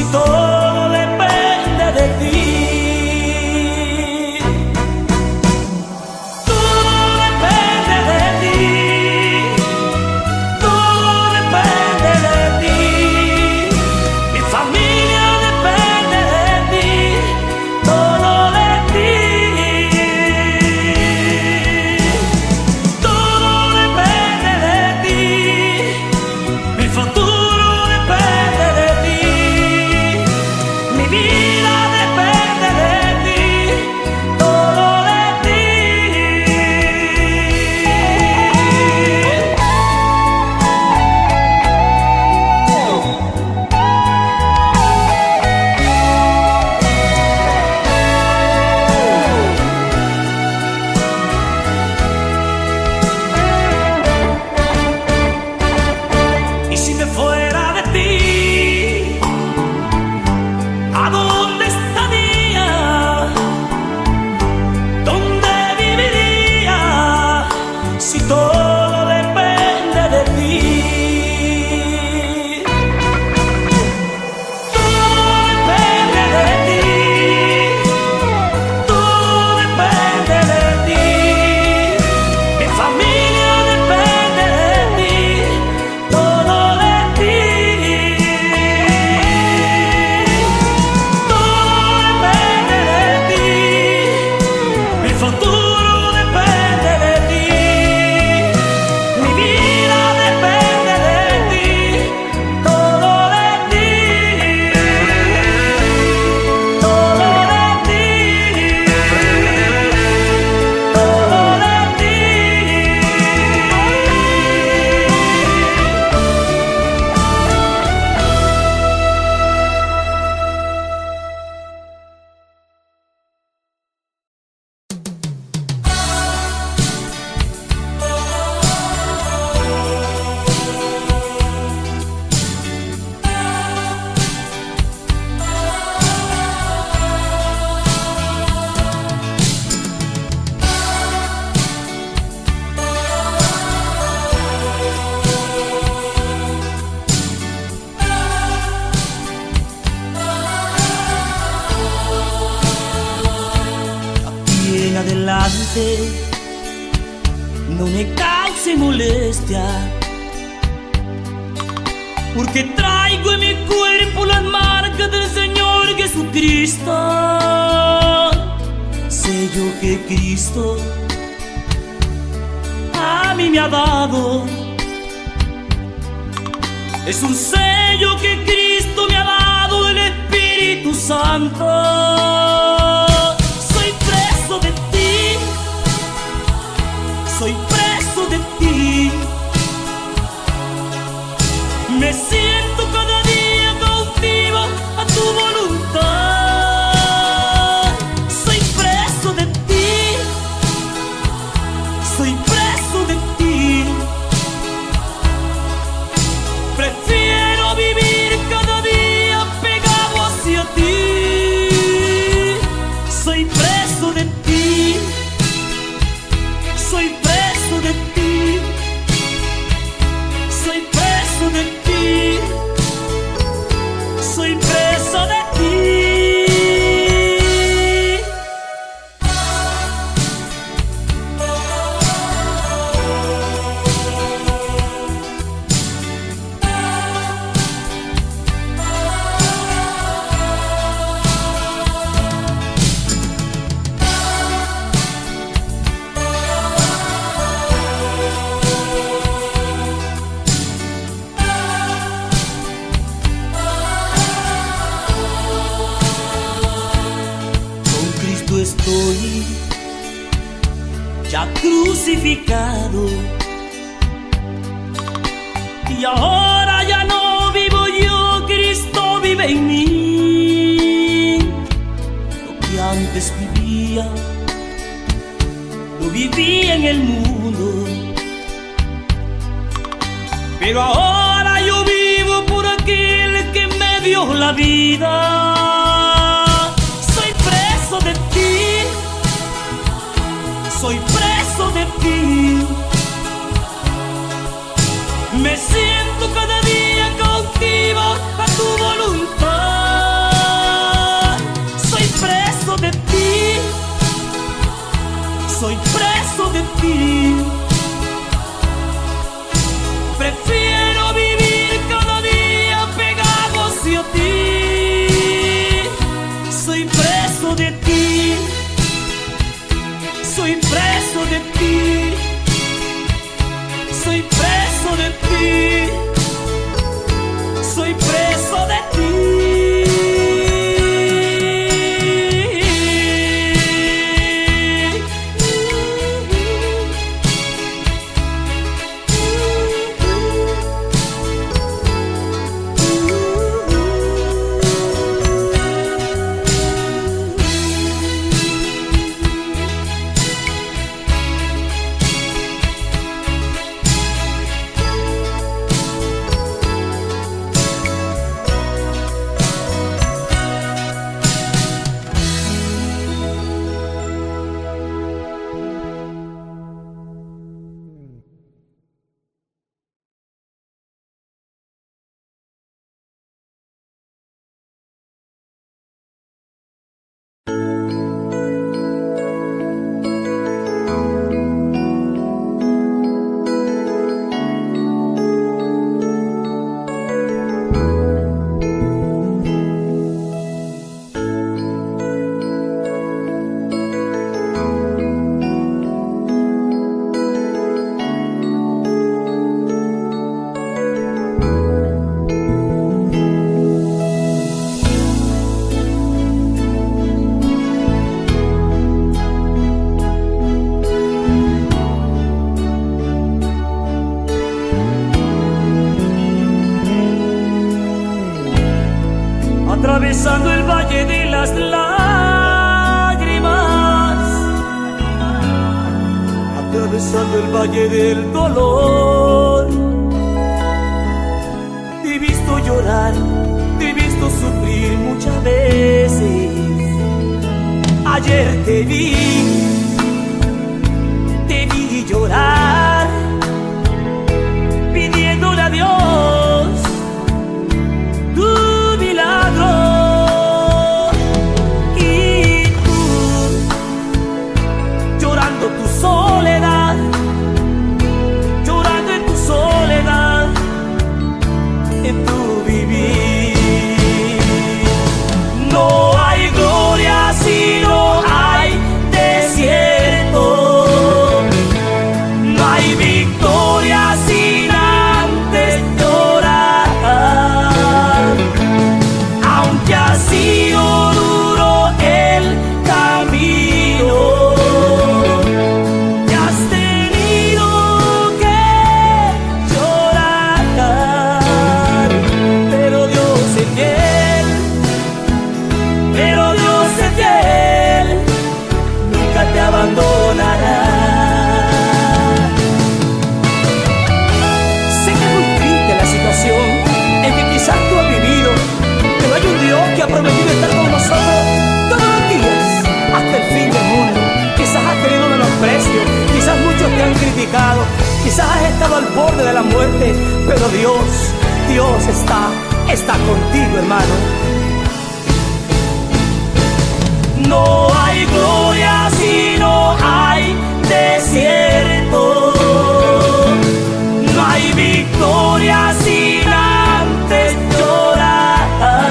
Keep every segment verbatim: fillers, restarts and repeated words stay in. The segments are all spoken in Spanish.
todo depende de ti. Non ne causi molestia, porque traigo en mi cuerpo las marcas del Señor Jesucristo. Sé yo que Cristo a mí me ha dado, es un sello que Cristo me ha dado del Espíritu Santo. Soy preso de ti, soy preso de ti. Me siento cada día cautivo a tu voluntad. Soy preso de ti, soy preso de ti. Prefiero vivir cada día pegado hacia ti. Soy preso de ti, soy preso de ti, soy preso de ti, soy preso de ti. Estoy ya crucificado y ahora ya no vivo yo, Cristo vive en mí. Lo que antes vivía, lo vivía en el mundo, pero ahora yo vivo por aquel que me dio la vida. Soy preso de ti, me siento cada día cautivo a tu voluntad. Soy preso de ti, soy preso de ti, soy preso de ti. Atravesando el valle de las lágrimas, atravesando el valle del dolor. Te he visto llorar, te he visto sufrir muchas veces. Ayer te vi, te vi llorar, pidiéndole a Dios tu milagro. Y tú, llorando tu soledad, llorando en tu soledad, en tu vivir. No hay gloria si no hay desierto, no hay victoria sin antes llorar. Aunque ha sido duro el camino, te has tenido que llorar, pero Dios es fiel, pero Dios es fiel, nunca te abandonará. Sé que es muy triste la situación en que quizás tú has vivido, pero hay un Dios que ha prometido estar con nosotros todos los días hasta el fin del mundo. Quizás has tenido menosprecio, quizás muchos te han criticado, quizás has estado al borde de la muerte, pero Dios, Dios está, está contigo, hermano. No hay gloria si no hay desierto, no hay victoria sin antes llorar.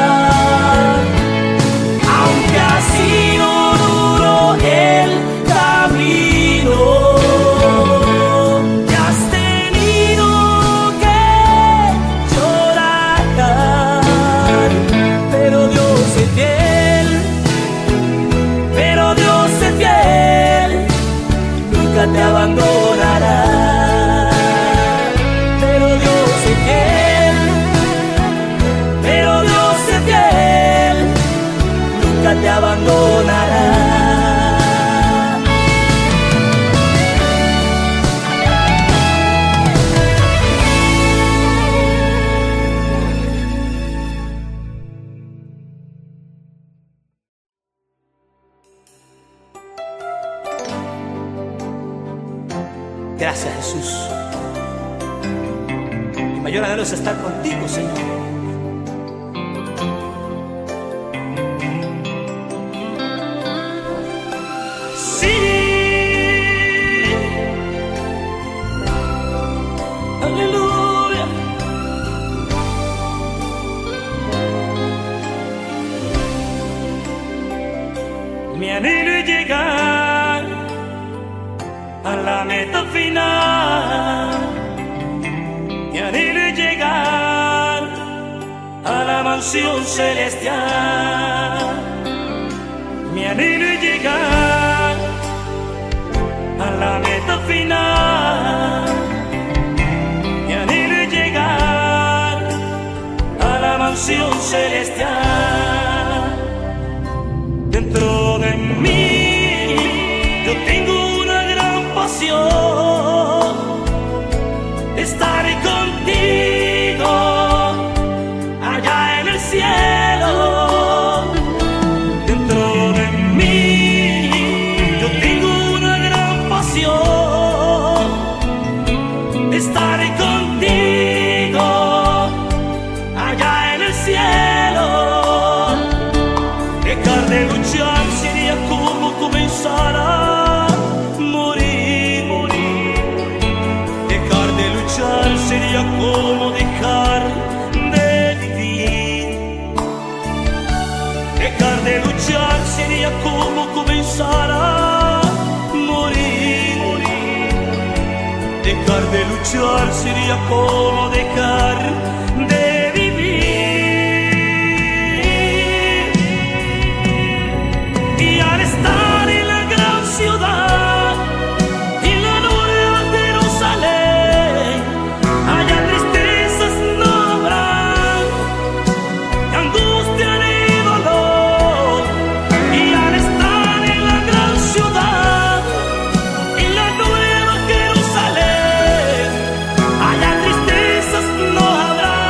Aunque ha sido duro el camino, te has tenido que llorar, pero Dios es fiel, pero Dios es fiel, nunca te abandonará. Pero Dios es fiel, pero Dios es fiel, nunca te abandonará. Gracias, Jesús. Mi mayor anhelo es estar contigo, Señor. Sí. Aleluya. Mi anhelo es llegar a la meta final. Mi anhelo es llegar a la mansión celestial. Mi anhelo es llegar a la meta final. Mi anhelo es llegar a la mansión celestial. Dentro de mí yo tengo una gran pasión, estaré contigo allá en el cielo. Dentro de mí yo tengo una gran pasión, estaré contigo allá en el cielo. Dejar de luchar sería como comenzar a morir. Dejar de luchar sería como dejar de vivir. Dejar de luchar sería como comenzar a morir. Dejar de luchar sería como dejar de vivir. Y al estar en la gran ciudad, en la nueva Jerusalén, allá tristezas no habrá, angustia ni dolor. Y al estar en la gran ciudad, en la nueva Jerusalén, allá tristezas no habrá,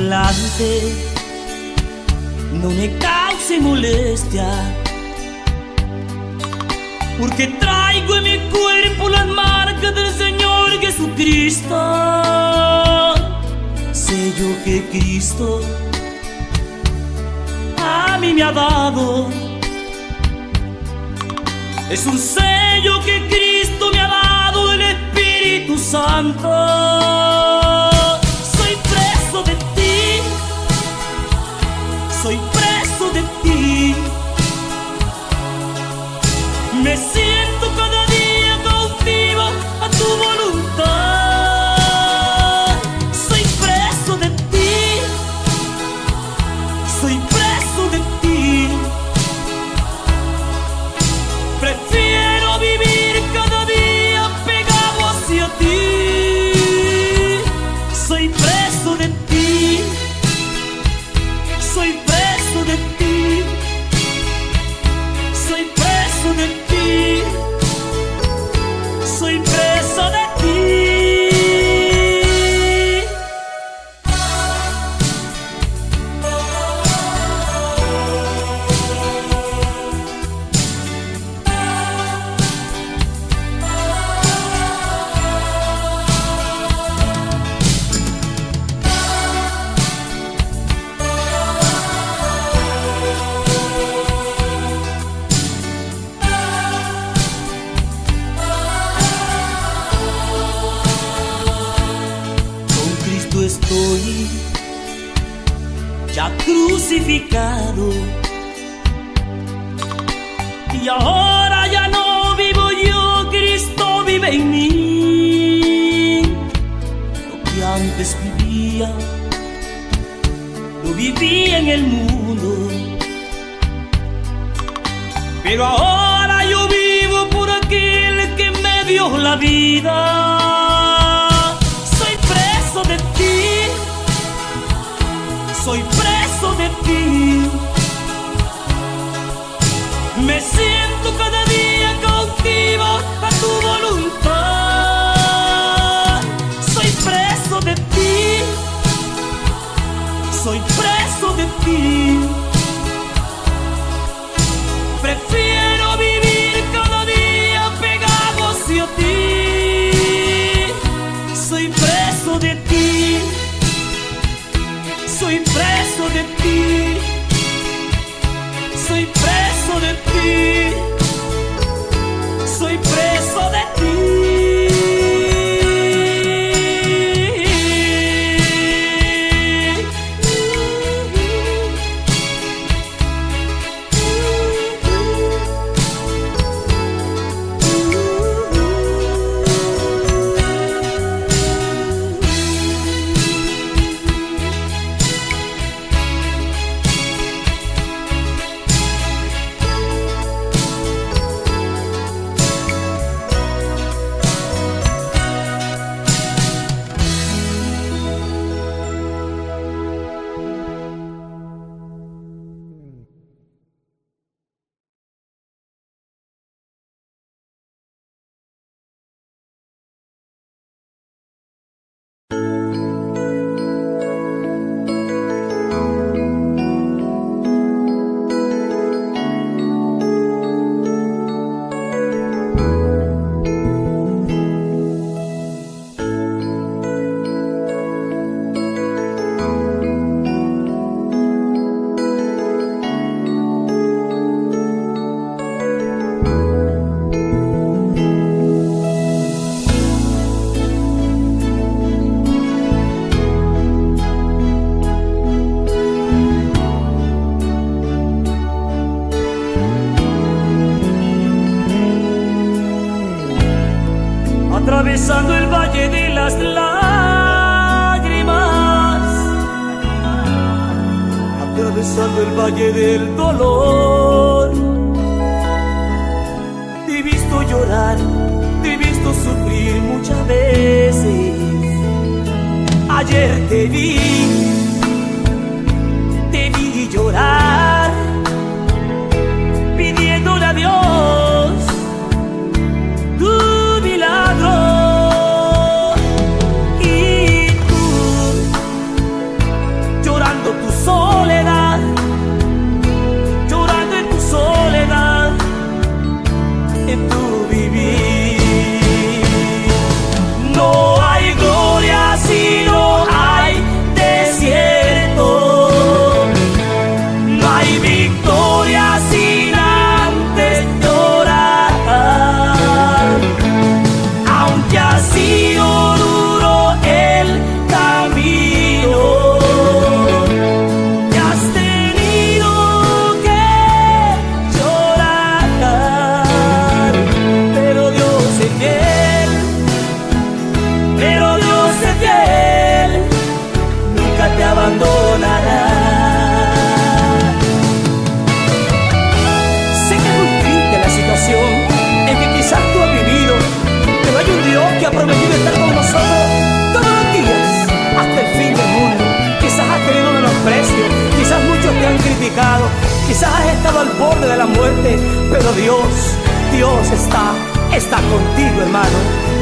adelante non ne causi molestia, porque traigo en mi cuerpo las marcas del Señor Jesucristo. Sé yo que Cristo a mí me ha dado, es un sello que Cristo me ha dado del Espíritu Santo. Soy preso de ti, soy preso de ti. Me siento cada día cautivo a tu voluntad. Soy preso de ti, soy preso de ti. Prefiero vivir cada día pegado hacia ti. Soy preso de ti, soy preso de ti, soy preso de ti, soy preso de ti. Estoy ya crucificado y ahora ya no vivo yo, Cristo vive en mí. Lo que antes vivía, lo vivía en el mundo, pero ahora yo vivo por aquel que me dio la vida. De ti, soy preso de ti. Me siento cada día cautivo a tu voluntad. Soy preso de ti, soy preso de ti. Prefiero vivir cada día pegado hacia ti. Soy preso de ti, soy preso de ti, soy preso de ti, soy preso de ti. Atravesando el valle de las lágrimas, atravesando el valle del dolor. Te he visto llorar, te he visto sufrir muchas veces. Ayer te vi, te vi llorar, pidiéndole a Dios tu milagro. Y tú llegado al borde de la muerte, pero Dios, Dios está, está contigo, hermano.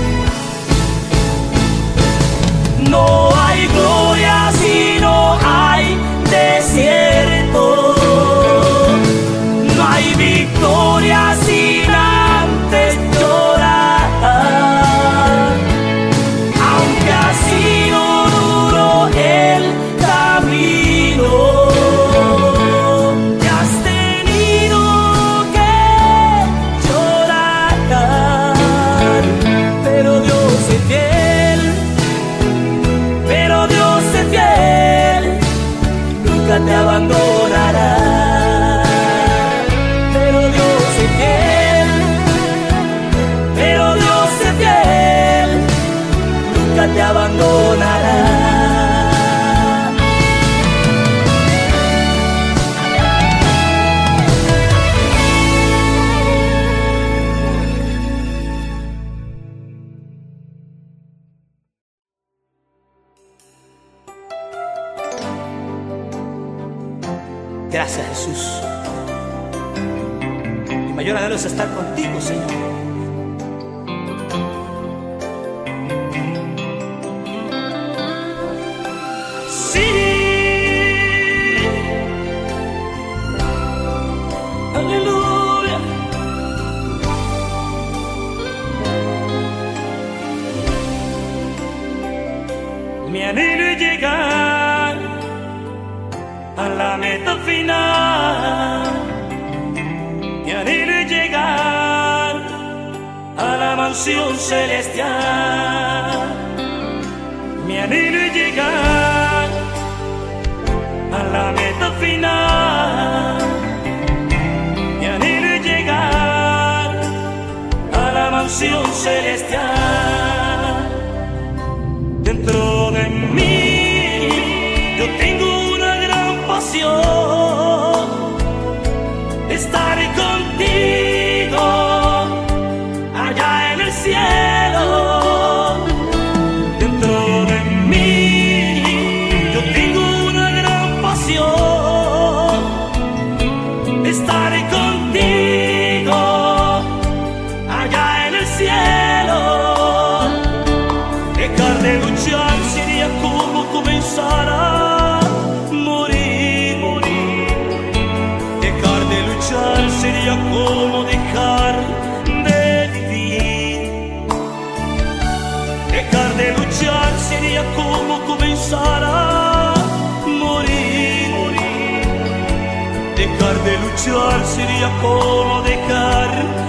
No hay gloria si no hay desierto. No hay victoria sin antes llorar. Aunque ha sido duro el camino, te has tenido que llorar. Pero Dios es fiel, pero Dios es fiel, nunca te abandonará. Pero Dios es fiel, pero Dios es fiel, nunca te abandonará. Gracias, Jesús. Mi mayor anhelo es estar contigo, Señor. Sí. Aleluya. Mi anhelo es llegar a la meta final. Mi anhelo es llegar a la mansión celestial. Mi anhelo es llegar a la meta final. Mi anhelo es llegar a la mansión celestial. Dentro de mí yo tengo estaré contigo allá en el cielo. Dentro de mí yo tengo una gran pasión. Estaré contigo allá en el cielo. Dejar de luchar sería como comenzar a sería como dejar de vivir. Dejar de luchar sería como comenzar a morir. Dejar de luchar sería como dejar